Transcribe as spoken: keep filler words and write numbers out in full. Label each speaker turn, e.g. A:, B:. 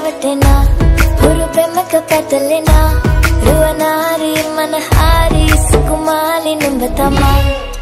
A: රැවටෙනා හුරු පෙමක පැටලෙනා රුවනාරි මනහාරි සුකුමාලි නුඹ තමා